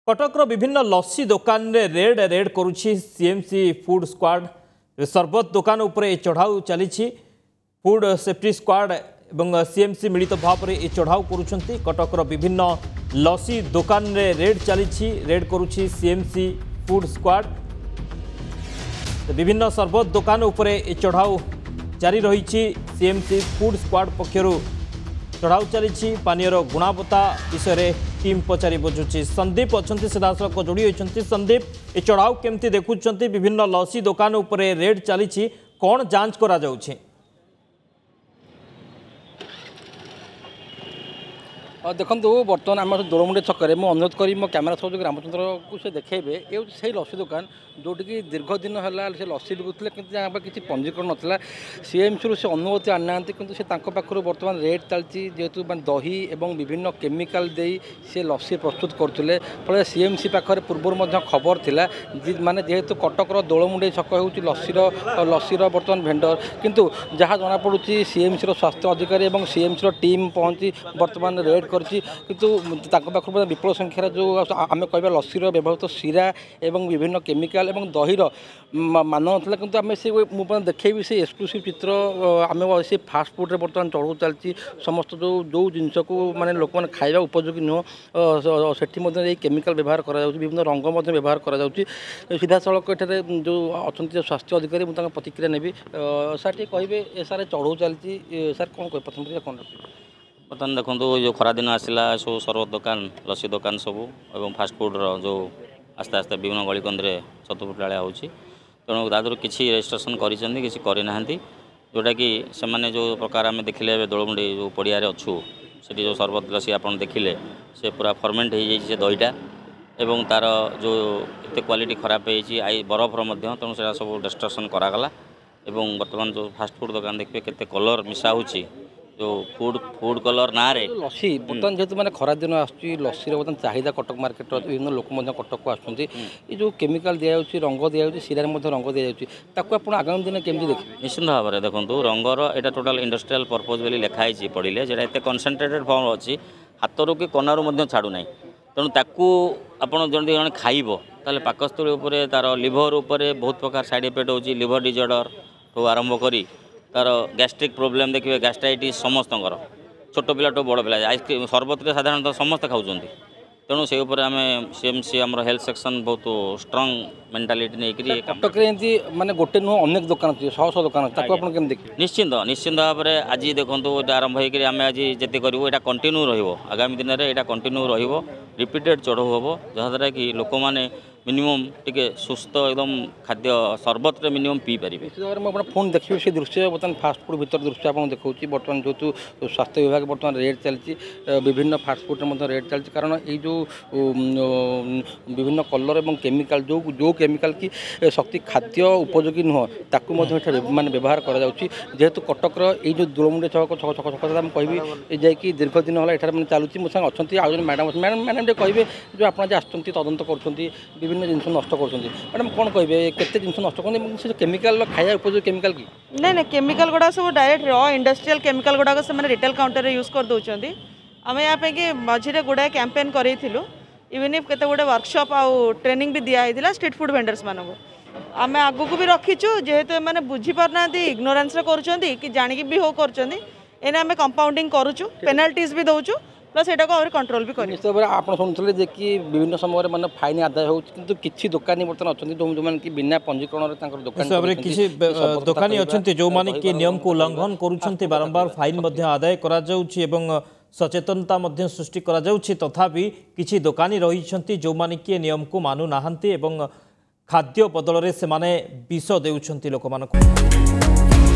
कटकर विभिन्न लस्सी दुकान रे रेड करुछि सीएमसी फूड स्क्वाड सरबत दुकान उपरे चढ़ाऊ चली फूड सेफ्टी स्क्वाड एवं सीएमसी मिलित भाव में चढ़ाऊ करुछंती। कटकर विभिन्न लस्सी दुकान रे रेड करुछि सीएमसी फूड स्क्वाड। विभिन्न सरबत दुकान उपरे चढ़ाऊ जारी रही सीएमसी फूड स्क्वाड पक्षरु चढ़ाऊ चली पानीर गुणवत्ता विषय टीम पचारि बुझुची। संदीप अच्छा सीधासख जोड़ी होती। संदीप ए चढ़ाऊ केमती देखुंट विभिन्न लस्सी दुकान उपरे रेड चली कौन जांच करा जाउछि? देखो बर्तमान आम दोलमुंडे छकरे मुझे अनुरोध करी मो कैमेरा सहयोग रामचंद्र को से देखेबे ये से लस्सी दुकान जोटि कि दीर्घ दिन है से लस्सी बिकुले कि किसी पंजीकरण नाला सीएमसी से अनुमति आना कि पाखर बर्तमान रेट चलती जेहेतु दही और विभिन्न केमिकल दे से लस्सी प्रस्तुत करते फल सीएमसी पाखे पूर्व खबर थिला माने जेहेतु कटकर दोलमुंडे छक हो लस्सीर बर्तमान भेंडर किंतु जहाँ जमापड़ी सीएमसी स्वास्थ्य अधिकारी और सीएमसी टीम पहुंची बर्तमान रेड किंतु पाखर विपुल संख्यार जो आम कह लस्सीर व्यवहृत सीरा एवं विभिन्न केमिकल एवं दहीर मान ना कि आम से मुझे देखेबी से एक्सक्लूसिव चित्र आम से फास्ट फुड्रे बर्तमान चढ़ाऊ चलती समस्त जो जो जिनस को माने लोक मैंने खाଇବା उपयोगी नुह से केमिकल व्यवहार करा विभिन्न रंग व्यवहार करा सीधा सड़क एठारे जो अच्छा स्वास्थ्य अधिकारी मुझे प्रतिक्रिया नेबी सार टे कहे सारे चढ़ाऊ चलती सार कौन कह प्रथम कौन बर्तमान देखो जो खरा दिन आसला सब सरबत दुकान लस्सी दुकान सबू और फास्टफुड्र जो आस्ते आस्ते विभिन्न गलिकंदे छतुफुटाड़ा हो तेणु तादर किसी रेजिस्ट्रेशन करना जोटा कि से जो प्रकार आम देखिले दोलमुंडी जो पड़िया अच्छु से जो सरबत लस्सी आप देखिले से पूरा फर्मेंट हो जाए दहीटा एवं तार जो एत क्वालिटी खराब आई बरफर तेणु से सब रेजिस्ट्रेशन करागला एवं बर्तमान जो फास्टफुड दुकान देखिए केते कलर मिसा होची जो फूड कलर ना रे लस्सी बर्तमान जेहेतु मैंने खरा दिन आसूँ लस्सीर बर्तमान चाहिदा कटक मार्केट विभिन्न लोक कटक को आसुँच जो केमिकल दि जाऊँगी रंग दि जाऊँगी सीरा रंग दि जाऊँगी आप आगामी दिन केमी देखिए? निश्चित भाव में देखो रंगर यहाँ टोटाल इंडस्ट्रियल पर्पज बोली लिखाई पढ़ले जो एत कनसेंट्रेटेड फॉर्म अच्छी हाथरू कि कनारू छाड़ूना तेणु ताकू आपड़ जन खाइब ताले पाकस्थली उपर तार लिभर उपर बहुत प्रकार साइड इफेक्ट होची लिभर डिजॉर्डर तो आरंभ करी तार गैस्ट्रिक प्रोब्लेम देखिए गैस्ट्राइटिस समस्त छोट पिला तो बड़ पिला आइसक्रीम सरबत साधारणतः समस्त खाऊँ तेणु से आम सीएमसी आम हेल्थ सेक्शन बहुत स्ट्रांग मेंटालिटी नहीं कटक माने गोटे नुह अनेक दुकान अच्छे शह शह दुकान अच्छे देखिए निश्चिंत भाव में आज देखो आरंभ होकर आम आज जिते करूँ यहाँ कंटिन्यू रगामी दिन में यहाँ कंटिन्यू रिपीटेड चढ़ऊ हम जहाँद्वारा कि लोक मैंने मिनिमम टिके सुस्थ एकदम खाद्य सरबत मिनिमम पी पारे। मुझे फोन देखिए से दृश्य बर्तमान फास्टफुड भर दृश्य आप देखा बर्तमान जेहतु स्वास्थ्य विभाग बर्तमान रेड चलती विभिन्न फास्टफुड रेड चलती कारण ये जो विभिन्न कलर और केमिकल जो जो केमिकल की शक्ति खाद्य उपयोगी नुह ताकू माने व्यवहार करा जेहेतु कटकर ये जो दोलमुंडे छक छक छक छक छक कहि जाकि दीर्घ दिन है ये चलुची मो संग अच्छा आज मैडम मैडम कहे जो आप तदंत कर विभिन्न जिन नष्ट कर मैडम कौन कहे केते जिन नष्ट कर केमिकल खाया उपयोगी केमिकल की नहीं केमिकल गुड़ा सब डायरेक्ट र इंडस्ट्रियल केमिकल गुड़ाक से रिटेल काउंटर यूज कर दौरान आम यहाँ कि मझे गुड़ाए कैंपेन करूँ इवन इफ केते गुड़े वर्कशॉप आउ ट्रेनिंग भी दिखाई स्ट्रीट फूड भेंडर्स मान आम आगू को भी रखीचु जेहेतु मैंने बुझीपारना इग्नोरेंस कि जाणिकी भी हो कर कंपाउंडिंग करुचु पेनाल्टीज भी दौचु प्लस एटा को और कंट्रोल भी करी निश्चित भाव आप शुणुले जे कि विभिन्न समय माने फाइन आदाय हो किंतु किछि दुकानी बर्तमान अच्छा जो माने कि बिना पंजीकरण रे तांकर दुकान हिसाब किछि दुकानी अछंती जो माने कि नियम को उल्लंघन करूछंती बारंबार फाइन मध्ये आदाय करा जाउछि एवं सचेतनता मध्ये सृष्टि करा जाउछि तथापि किछि दुकानी रहिछंती जो माने कि नियम को मानु नाहंती एवं खाद्य बदल रे से माने विष देउछंती लोक मानको।